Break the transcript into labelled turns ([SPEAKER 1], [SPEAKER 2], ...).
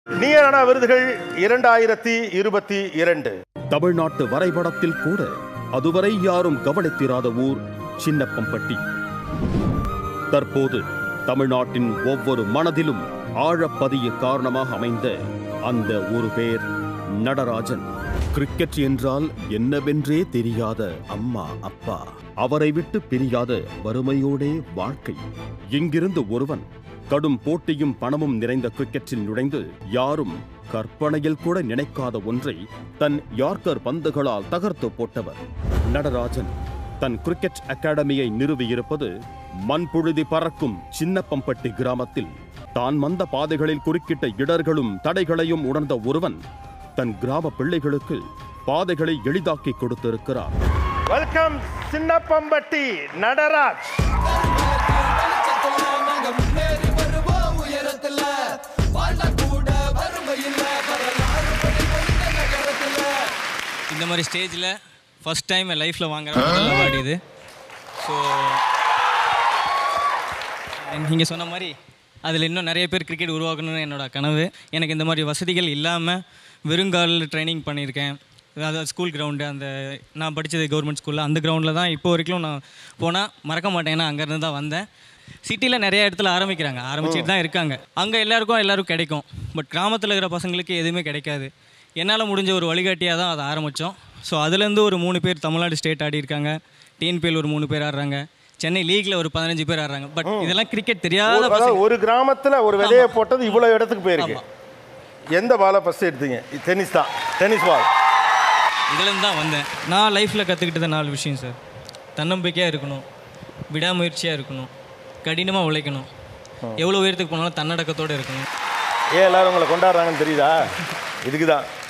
[SPEAKER 1] நீரான விருதுகள் 2022.
[SPEAKER 2] தமிழ்நாட்டு வரைபடத்தில் கூட அதுவரை யாரும் கவனித்திராத ஊர் சின்னப்பம்பட்டி. தற்போது தமிழ்நாட்டின் ஒவ்வொரு மனதிலும் ஆழப்பதிய காரணமாக அமைந்த அந்த ஒரு பேர் நடராஜன். கிரிக்கெட் என்றால் என்னவென்றே தெரியாத அம்மா அப்பா, அவரை விட்டு பிரியாத வறுமையோடே வாழ்க்கை. இங்கிருந்து ஒருவன் கடும் போட்டியும் பணமும் நிறைந்த கிரிக்கெட்டில் நுழைந்து யாரும் கற்பனையில் கூட நினைக்காத ஒன்றை தன் யார்க்கர் பந்துகளால் தகர்த்து போட்டவர் நடராஜன். தன் கிரிக்கெட் அகாடமியை நிறுவியிருப்பது மண்புழுதி பறக்கும் சின்னப்பம்பட்டி கிராமத்தில். தான் வந்த பாதைகளில் குறுக்கிட்ட இடர்களும் தடைகளையும் உணர்ந்த ஒருவன் தன் கிராம பிள்ளைகளுக்கு பாதைகளை எளிதாக்கி கொடுத்திருக்கிறார்.
[SPEAKER 1] வெல்கம் சின்னப்பம்பட்டி நடராஜ்.
[SPEAKER 3] இந்த மாதிரி ஸ்டேஜில் ஃபஸ்ட் டைம் என் லைஃப்பில் வாங்குற முதல் அவார்டு இது. ஸோ நீங்கள் சொன்ன மாதிரி அதில் இன்னும் நிறைய பேர் கிரிக்கெட் உருவாக்கணும்னு என்னோட கனவு. எனக்கு இந்த மாதிரி வசதிகள் இல்லாமல் வெறுங்கால் ட்ரைனிங் பண்ணியிருக்கேன். அதாவது ஸ்கூல் கிரவுண்டு, அந்த நான் படித்தது கவர்மெண்ட் ஸ்கூலில், அந்த கிரவுண்டில் தான் இப்போ வரைக்கும் நான் போனால் மறக்க மாட்டேன். ஏன்னா அங்கேருந்து தான் வந்தேன். சிட்டியில் நிறைய இடத்துல ஆரம்பிச்சிட்டு தான் இருக்காங்க. அங்கே எல்லாருக்கும் கிடைக்கும். பட் கிராமத்தில் இருக்கிற பசங்களுக்கு எதுவுமே கிடைக்காது. என்னால் முடிஞ்ச ஒரு வழிகாட்டியாக தான் அதை ஆரம்பித்தோம். ஸோ அதுலேருந்து ஒரு 3 பேர் தமிழ்நாடு ஸ்டேட் ஆடி இருக்காங்க. டிஎன்பிஎல் ஒரு 3 பேர் ஆடுறாங்க. சென்னை லீக்ல ஒரு 15 பேர் ஆடுறாங்க. பட் இதெல்லாம் கிரிக்கெட் தெரியாத பசங்க.
[SPEAKER 1] ஒரு கிராமத்தில் ஒரு விதையை போட்டது இவ்வளோ இடத்துக்கு போயிருக்கு. எந்த பாலை ஃபஸ்ட்டு எடுத்தீங்க? டென்னிஸ் தான், டென்னிஸ் பால்.
[SPEAKER 3] இதுலேருந்து தான் வந்தேன். நான் லைஃப்பில் கற்றுக்கிட்டது 4 விஷயம் சார். தன்னம்பிக்கையாக இருக்கணும், விடாமுயற்சியாக இருக்கணும், கடினமாக உழைக்கணும், எவ்வளோ உயரத்துக்கு போனாலும் தன்னடக்கத்தோடு இருக்கணும்.
[SPEAKER 1] எல்லாரும் உங்களை கொண்டாடுறாங்கன்னு தெரியுதா? இதுக்கு தான்